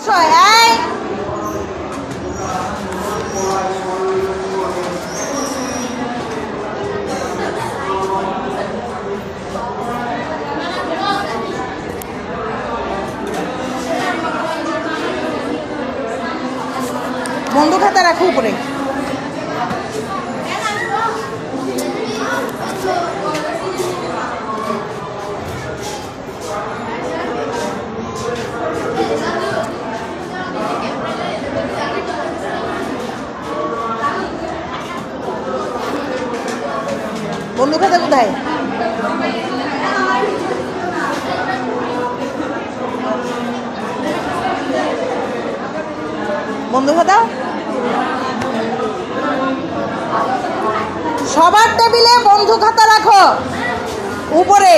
অবশ্যই। এই বন্ধু খাতা রাখো উপরে। বন্ধু খাতা কোথায়? বন্ধু খাতা সবার টেবিলে বন্ধু খাতা রাখো উপরে।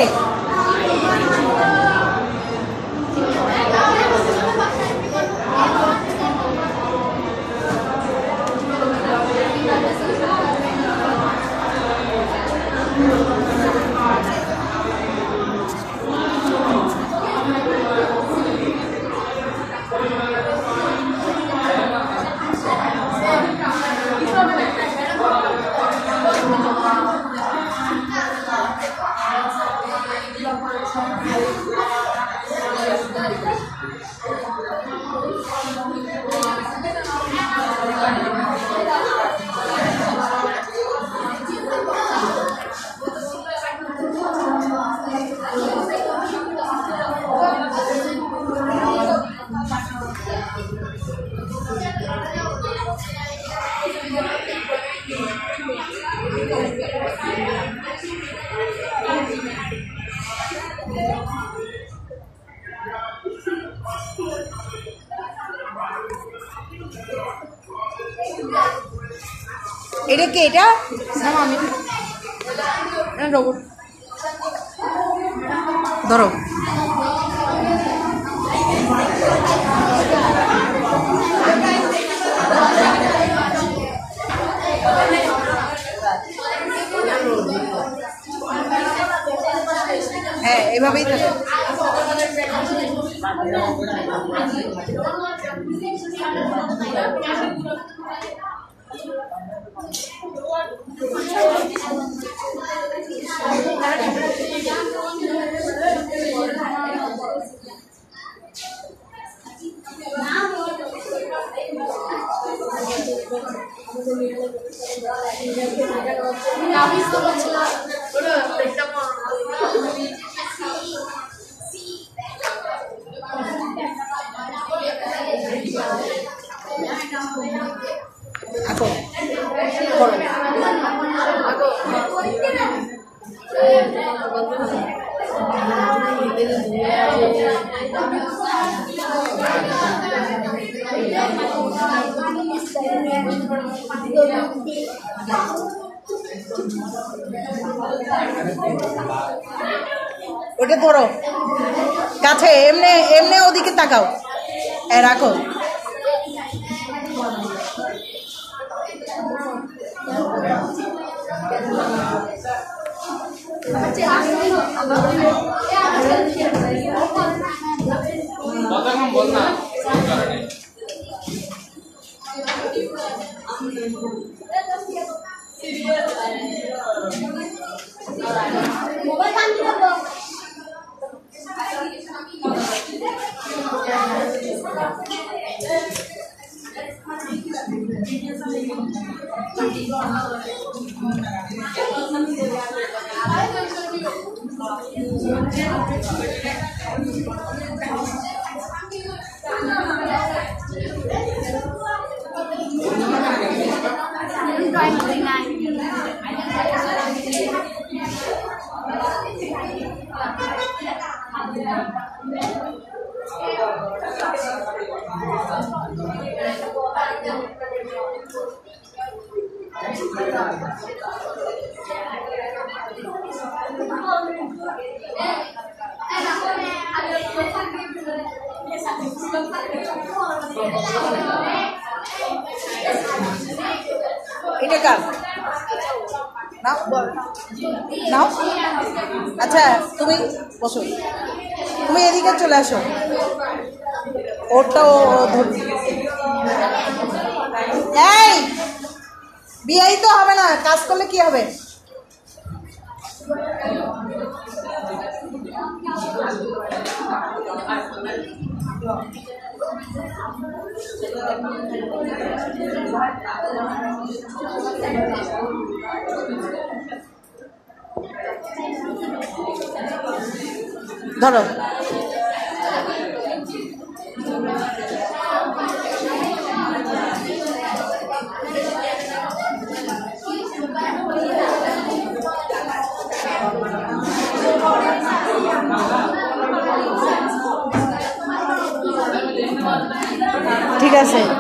এটা কি? এটা রোবট ধরো। হ্যাঁ এভাবেই থাকে। ওটা ধরো কাছে, এমনি এমনি ওদিকে তাকাও, রাখো। এটা কার নাও নাও। আচ্ছা তুমি বসো, তুমি এদিকে চলে আসো। ওরটা ও ধরবে। এই বিয়েই তো হবে না, কাজ করলে কি হবে? ধরো। ঠিক আছে।